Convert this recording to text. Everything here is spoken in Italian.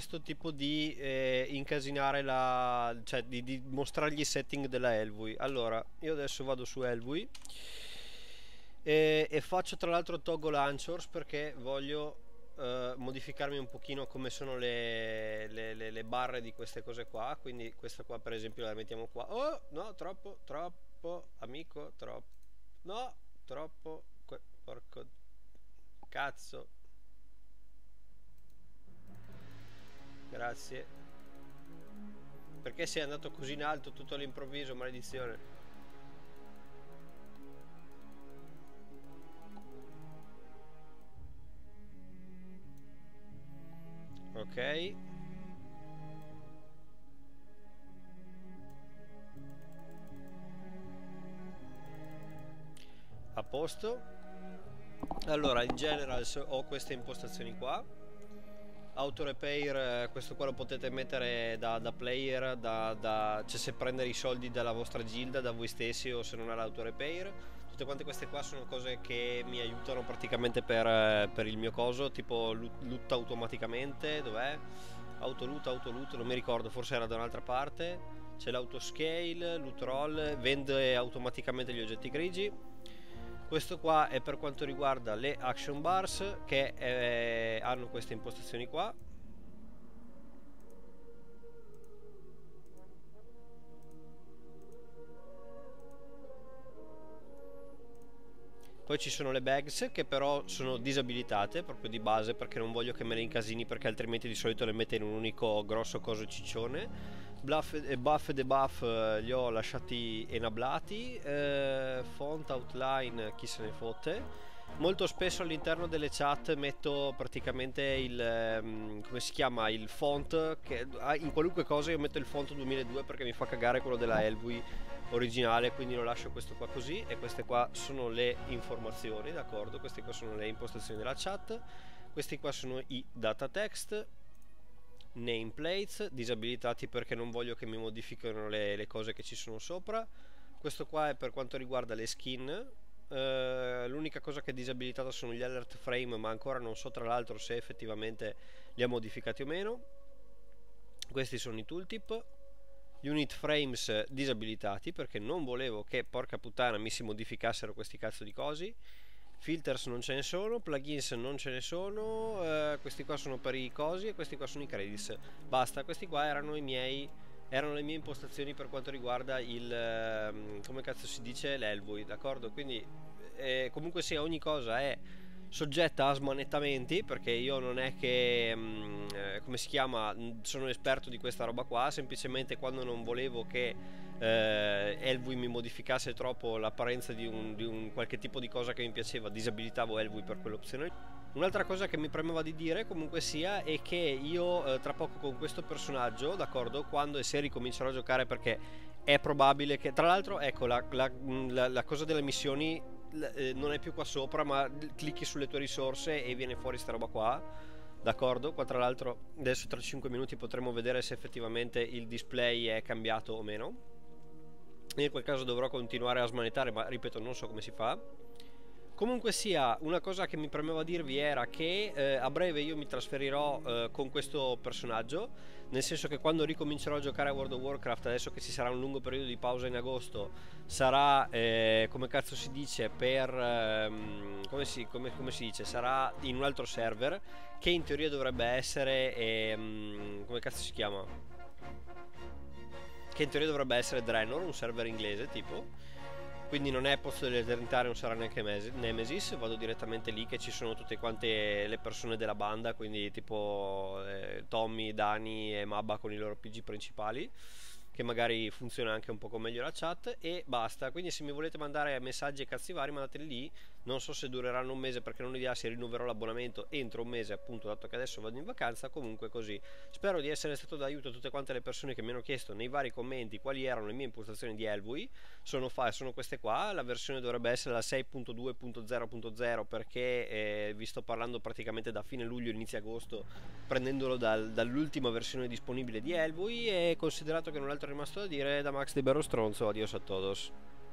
questo tipo di incasinare cioè di mostrargli i setting della Elvui. Allora, io adesso vado su Elvui e faccio tra l'altro toggle launchers perché voglio modificarmi un pochino come sono le barre di queste cose qua. Quindi questa qua per esempio la mettiamo qua. Oh no, troppo amico, troppo, no, troppo, porco cazzo, grazie. Perché sei andato così in alto tutto all'improvviso, maledizione? Ok, a posto. Allora, in general ho queste impostazioni qua. Auto repair, questo qua lo potete mettere da player, cioè se prendere i soldi dalla vostra gilda, da voi stessi, o se non ha l'auto repair. Tutte quante queste qua sono cose che mi aiutano praticamente per il mio coso, tipo lutta automaticamente. Dov'è? Autoloot, non mi ricordo, forse era da un'altra parte. C'è l'autoscale, loot roll, vende automaticamente gli oggetti grigi. Questo qua è per quanto riguarda le action bars, che hanno queste impostazioni qua. Poi ci sono le bags che però sono disabilitate proprio di base, perché non voglio che me le incasini, perché altrimenti di solito le mette in un unico grosso coso ciccione. Buff e debuff li ho lasciati enablati. Font, outline, chi se ne fotte. Molto spesso all'interno delle chat metto praticamente come si chiama, il font, che in qualunque cosa io metto il font 2002 perché mi fa cagare quello della Elvui originale, quindi lo lascio questo qua così. E queste qua sono le informazioni, d'accordo? Queste qua sono le impostazioni della chat. Questi qua sono i data text. Nameplates disabilitati perché non voglio che mi modifichino le cose che ci sono sopra. Questo qua è per quanto riguarda le skin. L'unica cosa che è disabilitata sono gli alert frame, ma ancora non so tra l'altro se effettivamente li ha modificati o meno. Questi sono i tooltip. Unit frames disabilitati perché non volevo che, porca puttana, mi si modificassero questi cazzo di cosi. Filters non ce ne sono, plugins non ce ne sono, questi qua sono per i cosi e questi qua sono i credits. Basta, questi qua erano le mie impostazioni per quanto riguarda come cazzo si dice, l'Elvui, d'accordo? Quindi comunque sia, ogni cosa è soggetta a smanettamenti, perché io non è che come si chiama, sono esperto di questa roba qua. Semplicemente quando non volevo che Elvui mi modificasse troppo l'apparenza di un qualche tipo di cosa che mi piaceva, disabilitavo Elvui per quell'opzione. Un'altra cosa che mi premeva di dire comunque sia è che io tra poco con questo personaggio, d'accordo, quando e se ricomincerò a giocare, perché è probabile che, tra l'altro, ecco, la cosa delle missioni non è più qua sopra, ma clicchi sulle tue risorse e viene fuori sta roba qua, d'accordo? Qua tra l'altro adesso tra 5 minuti potremo vedere se effettivamente il display è cambiato o meno. In quel caso dovrò continuare a smanettare, ma ripeto, non so come si fa. Comunque sia, una cosa che mi premeva dirvi era che a breve io mi trasferirò con questo personaggio, nel senso che quando ricomincerò a giocare a World of Warcraft, adesso che ci sarà un lungo periodo di pausa in agosto, sarà, come cazzo si dice, come si dice, sarà in un altro server, che in teoria dovrebbe essere, come cazzo si chiama? Che in teoria dovrebbe essere Draenor, un server inglese tipo. Quindi non è Pozzo dell'Eternità, non sarà neanche Nemesis, vado direttamente lì che ci sono tutte quante le persone della banda, quindi tipo Tommy, Dani e Mabba con i loro PG principali, che magari funziona anche un poco meglio la chat, e basta. Quindi se mi volete mandare messaggi e cazzi vari, mandateli lì. Non so se dureranno un mese, perché non ho idea se rinnoverò l'abbonamento entro un mese, appunto, dato che adesso vado in vacanza. Comunque così, spero di essere stato d'aiuto a tutte quante le persone che mi hanno chiesto nei vari commenti quali erano le mie impostazioni di Elvui. Sono queste qua. La versione dovrebbe essere la 6.2.0.0, perché vi sto parlando praticamente da fine luglio inizio agosto, prendendolo dall'ultima versione disponibile di Elvui. E considerato che non ho altro rimasto da dire, da Max di Berro Stronzo, adios a todos.